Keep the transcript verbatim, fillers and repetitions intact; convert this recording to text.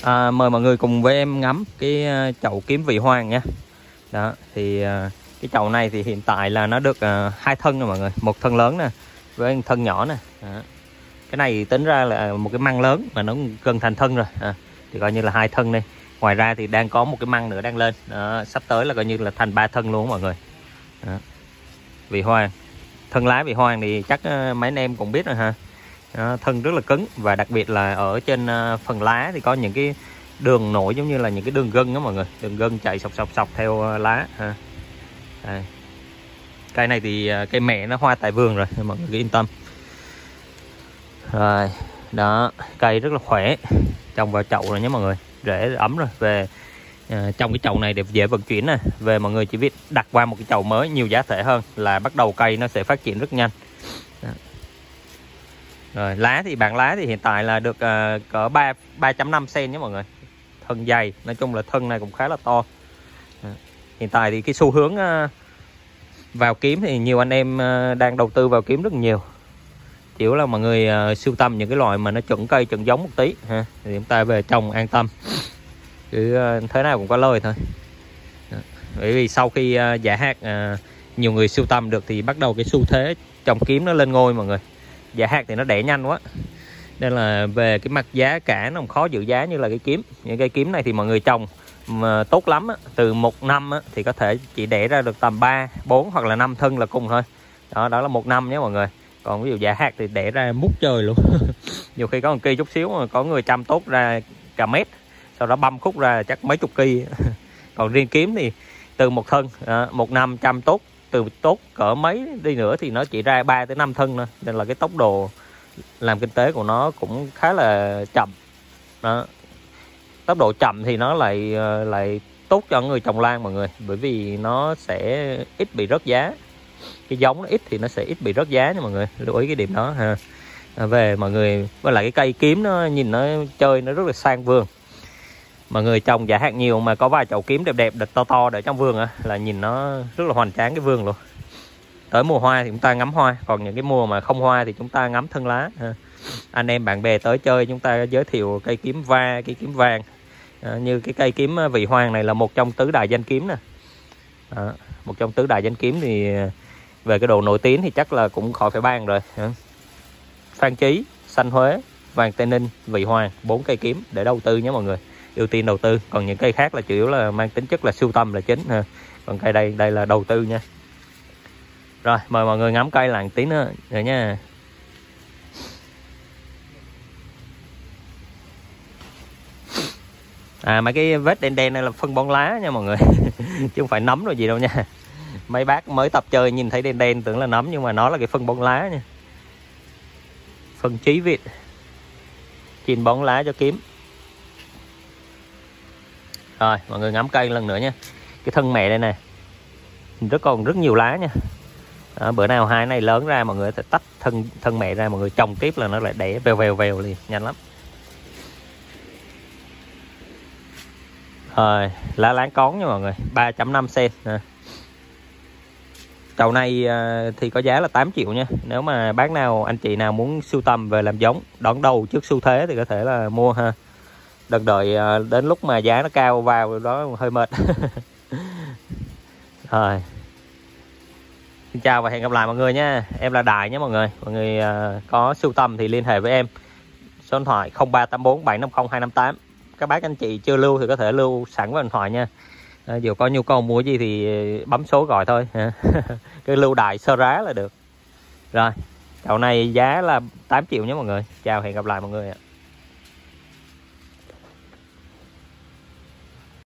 À, mời mọi người cùng với em ngắm cái chậu kiếm vị hoang nha. Đó thì cái chậu này thì hiện tại là nó được uh, hai thân rồi mọi người, một thân lớn nè với một thân nhỏ nè. Đó. Cái này tính ra là một cái măng lớn mà nó gần thành thân rồi, à, thì coi như là hai thân đây. Ngoài ra thì đang có một cái măng nữa đang lên. Đó, sắp tới là coi như là thành ba thân luôn mọi người. Đó. Vị hoang, thân lá vị hoang thì chắc uh, mấy anh em cũng biết rồi ha. Đó, thân rất là cứng và đặc biệt là ở trên uh, phần lá thì có những cái đường nổi giống như là những cái đường gân đó mọi người, đường gân chạy sọc sọc sọc theo uh, lá ha. Đây. Cây này thì uh, cây mẹ nó hoa tại vườn rồi, mọi người cứ yên tâm. Rồi, đó, cây rất là khỏe, trồng vào chậu rồi nhé mọi người, rễ ấm rồi. Về uh, trong cái chậu này để dễ vận chuyển nè, về mọi người chỉ biết đặt qua một cái chậu mới nhiều giá thể hơn là bắt đầu cây nó sẽ phát triển rất nhanh. Đó. Rồi lá thì bản lá thì hiện tại là được uh, cỡ ba ba phẩy năm xăng-ti-mét nhé mọi người, thân dày, nói chung là thân này cũng khá là to. Đó. Hiện tại thì cái xu hướng uh, vào kiếm thì nhiều anh em uh, đang đầu tư vào kiếm rất nhiều, chỉ là mọi người uh, sưu tầm những cái loại mà nó chuẩn cây chuẩn giống một tí ha, thì chúng ta về trồng an tâm, cứ uh, thế nào cũng có lời thôi. Đó. Bởi vì sau khi uh, giả hạt uh, nhiều người sưu tầm được thì bắt đầu cái xu thế trồng kiếm nó lên ngôi mọi người. Giả hạt thì nó đẻ nhanh quá nên là về cái mặt giá cả nó không khó giữ giá như là cái kiếm. Những cây kiếm này thì mọi người trồng mà tốt lắm á, từ một năm á, thì có thể chỉ đẻ ra được tầm ba bốn hoặc là năm thân là cùng thôi. Đó, đó là một năm nhé mọi người. Còn ví dụ giả hạt thì đẻ ra mút trời luôn. Nhiều khi có một cây chút xíu mà có người chăm tốt ra cả mét, sau đó băm khúc ra chắc mấy chục cây. Còn riêng kiếm thì từ một thân à, một năm chăm tốt, từ tốt cỡ mấy đi nữa thì nó chỉ ra ba tới năm thân thôi, nên là cái tốc độ làm kinh tế của nó cũng khá là chậm. Đó. Tốc độ chậm thì nó lại lại tốt cho người trồng lan mọi người, bởi vì nó sẽ ít bị rớt giá. Cái giống nó ít thì nó sẽ ít bị rớt giá nha mọi người, lưu ý cái điểm đó ha. À, về mọi người với lại cái cây kiếm nó nhìn nó chơi nó rất là sang vườn. Mọi người trồng giả hạt nhiều mà có vài chậu kiếm đẹp đẹp đẹp to to để trong vườn á, là nhìn nó rất là hoành tráng cái vườn luôn. Tới mùa hoa thì chúng ta ngắm hoa, còn những cái mùa mà không hoa thì chúng ta ngắm thân lá ha. Anh em bạn bè tới chơi chúng ta giới thiệu cây kiếm va, cây kiếm vàng, à, như cái cây kiếm vị hoang này là một trong tứ đại danh kiếm nè. À, một trong tứ đại danh kiếm thì về cái độ nổi tiếng thì chắc là cũng khỏi phải bàn rồi. Phan Chí, Xanh Huế, Vàng Tây Ninh, vị hoang, bốn cây kiếm để đầu tư nhé mọi người, ưu tiên đầu tư. Còn những cây khác là chủ yếu là mang tính chất là sưu tầm là chính ha. Còn cây đây đây là đầu tư nha. Rồi mời mọi người ngắm cây lại tí nữa rồi nha. À mấy cái vết đen đen này là phân bón lá nha mọi người. Chứ không phải nấm rồi gì đâu nha. Mấy bác mới tập chơi nhìn thấy đen đen tưởng là nấm, nhưng mà nó là cái phân bón lá nha. Phân Chí Việt, chuyên bón lá cho kiếm. Rồi mọi người ngắm cây lần nữa nha. Cái thân mẹ đây nè, rất còn rất nhiều lá nha. Đó, bữa nào hai này lớn ra mọi người sẽ tách thân thân mẹ ra, mọi người trồng tiếp là nó lại đẻ vèo vèo vèo liền, nhanh lắm. Rồi lá láng cón nha mọi người, ba phẩy năm xăng-ti-mét. Chậu này thì có giá là tám triệu nha. Nếu mà bác nào anh chị nào muốn sưu tầm về làm giống đón đầu trước xu thế thì có thể là mua ha. Đừng đợi đến lúc mà giá nó cao vào đó hơi mệt. Rồi. Xin chào và hẹn gặp lại mọi người nha. Em là Đại nhé mọi người. Mọi người có sưu tầm thì liên hệ với em. Số điện thoại không ba tám bốn bảy năm không hai năm tám. Các bác anh chị chưa lưu thì có thể lưu sẵn vào điện thoại nha. À, dù có nhu cầu mua gì thì bấm số gọi thôi. Cứ lưu Đại sơ rá là được. Rồi, chậu này giá là tám triệu nhé mọi người. Chào, hẹn gặp lại mọi người ạ.